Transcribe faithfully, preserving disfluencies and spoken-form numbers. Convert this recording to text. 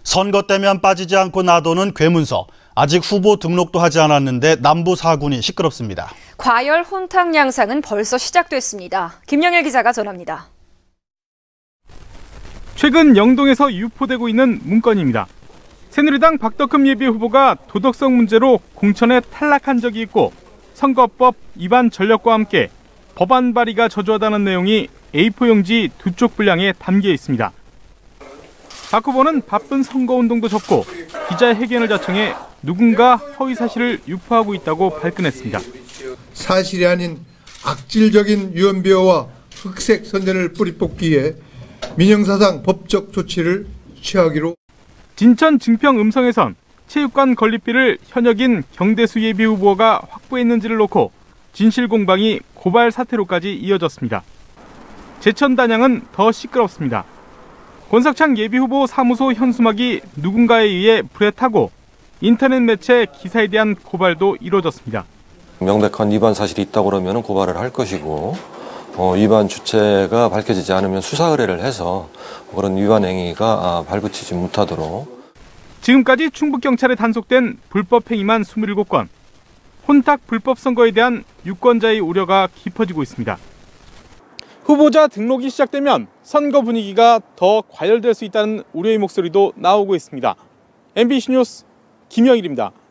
선거 때면 빠지지 않고 놔두는 괴문서. 아직 후보 등록도 하지 않았는데 남부 사 군이 시끄럽습니다. 과열 혼탁 양상은 벌써 시작됐습니다. 김영일 기자가 전합니다. 최근 영동에서 유포되고 있는 문건입니다. 새누리당 박덕흠 예비후보가 도덕성 문제로 공천에 탈락한 적이 있고 선거법 위반 전력과 함께 법안 발의가 저조하다는 내용이 에이포 용지 두 쪽 분량에 담겨 있습니다. 박 후보는 바쁜 선거운동도 접고 기자회견을 자청해 누군가 허위 사실을 유포하고 있다고 발끈했습니다. 사실이 아닌 악질적인 유언비어와 흑색 선전을 뿌리뽑기에 민형사상 법적 조치를 취하기로. 진천 증평 음성에선 체육관 건립비를 현역인 경대수 예비후보가 확보했는지를 놓고 진실 공방이 고발 사태로까지 이어졌습니다. 제천 단양은 더 시끄럽습니다. 권석창 예비후보 사무소 현수막이 누군가에 의해 불에 타고 인터넷 매체 기사에 대한 고발도 이루어졌습니다. 명백한 위반 사실이 있다고 그러면 고발을 할 것이고 어, 위반 주체가 밝혀지지 않으면 수사 의뢰를 해서 그런 위반 행위가 발붙이지 못하도록. 지금까지 충북경찰에 단속된 불법 행위만 이십칠 건, 혼탁 불법 선거에 대한 유권자의 우려가 깊어지고 있습니다. 후보자 등록이 시작되면 선거 분위기가 더 과열될 수 있다는 우려의 목소리도 나오고 있습니다. 엠비씨 뉴스 김영일입니다.